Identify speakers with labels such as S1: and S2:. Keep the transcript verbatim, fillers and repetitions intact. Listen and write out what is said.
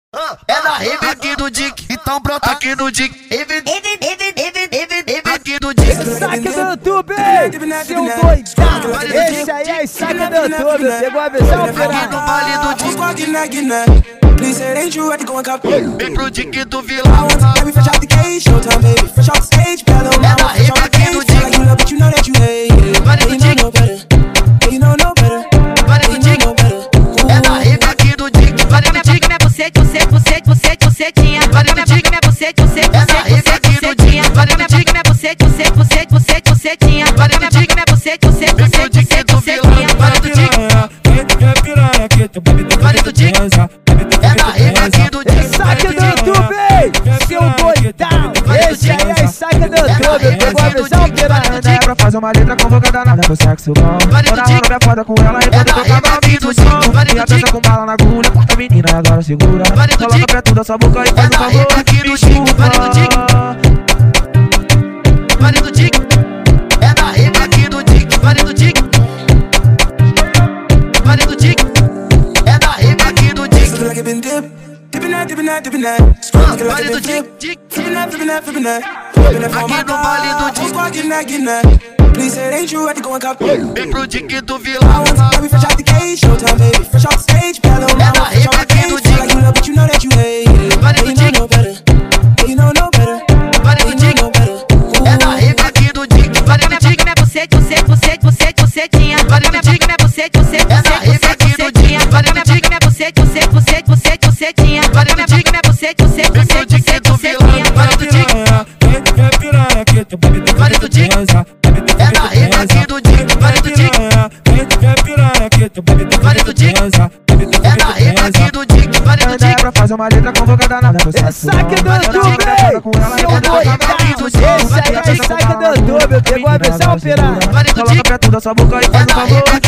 S1: É na rave aqui do Dick, então brota aqui no Dick. Aqui do Dick.
S2: Saque do YouTube, seu doidão. Esse aí é saque do YouTube. Pegou a visão,
S1: Aqui no vale do Dick. Vem pro Dick do vilão. É na rave aqui do Dick. Vale do Dick. Vale do Dick. É na rave aqui do Dick. Vale do Dick.
S3: Você, você, você, você, você tinha.
S1: Vale do Dick.
S3: Você, você,
S1: É na rave aqui do Dick. Vale do Dick.
S3: você, você, você, você, você tinha.
S1: Vale do Dick.
S3: Você, você,
S1: Vem pro
S3: você,
S1: Dick
S3: você,
S1: do
S3: você
S1: vilão.
S3: tinha.
S1: Vale do Dick. Vale do Dick. É na rave aqui do Dick.
S2: Saque do YouTube, seu doidão. Esse aí é saque do YouTube. Pegou a visão, piranha.
S4: É pra fazer uma letra convocada nada pro sexo bom.
S1: Vale do
S4: Toda
S1: Dick.
S4: hora é foda com ela e quando toca
S1: rave aqui do Dick. Vale
S4: e
S1: do
S4: a
S1: Dick.
S4: dança com bala na agulha. Curta a menina e agora segura.
S1: Vale do
S4: Coloca
S1: Dick.
S4: perto da sua boca e faz
S1: É
S4: um
S1: na
S4: favor.
S1: rave aqui do Dick. Vale do Dick. Vale do Dick. É na rave aqui do Dick. Vale do Dick. Vale do Dick. É na rave aqui do Dick. Vale do Dick. Dick. Aqui no vale do Dick. Vem pro Dick do vilão. É na rave aqui do Dick. Vale do Dick. Vale do Dick. É na rave aqui do Dick. Vale do Dick.
S3: Você, você, você, você, você tinha.
S1: Vale do Dick.
S3: Você, você,
S1: É na rave
S3: você,
S1: aqui
S3: você
S1: do Dick.
S3: tinha.
S1: Vale do Dick.
S3: Você, você, você, você, você tinha.
S1: Vale do Dick.
S3: Você, você,
S1: Vem
S3: você,
S1: pro Dick
S3: você,
S1: do
S3: você
S1: vilão.
S3: tinha.
S1: Vale do Dick. Vale do Dick. É na rave aqui do Dick. Vale do Dick. Vale do Dick. É na rave aqui do Dick. Vale do
S4: É
S1: Dick.
S4: pra fazer uma letra convocada nada pro sexo bom.
S2: Saque do YouTube, seu doidão. Esse aí é saque do YouTube. Pegou a visão, piranha.
S1: Vale do
S4: Coloca
S1: Dick.
S4: perto da sua boca e
S1: É
S4: faz um
S1: na
S4: favor.
S1: rave